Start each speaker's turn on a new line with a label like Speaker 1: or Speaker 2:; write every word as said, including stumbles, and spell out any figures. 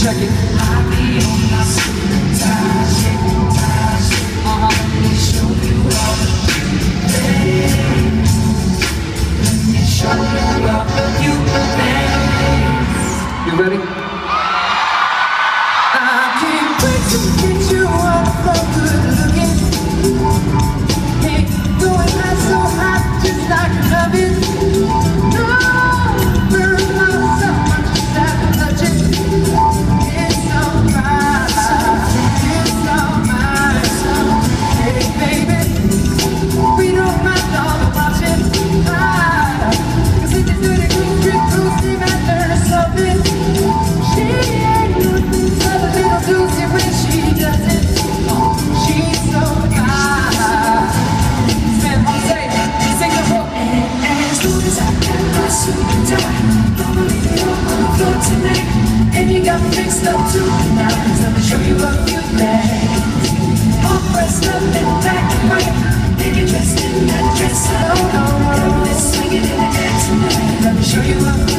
Speaker 1: Check it. I'll be on my suit, tie, shaking, tie, shaking. Uh-huh. Let me show you all the things. Let me show you all the few things. You ready? I can't wait to get you up so good looking. Ain't going hot so hot just like an oven. No, burn myself, I just have to touch it. It's alright, it's alright. Hey baby, we don't mind all the watching. Ah, cause it's a dirty good trip, cool steam and learn something. She ain't nothing but a little doozy when she does it. Oh, she's so fine. Spin Jose, sing the hook. And as soon as I got my suit and tie, gonna leave it all on the floor tonight. And you got me mixed up too now, cause let me show you a few things. All dressed up in black and white, then you're dressed in that dress. Oh no, no, let's swing it in the air tonight. Let me show you a few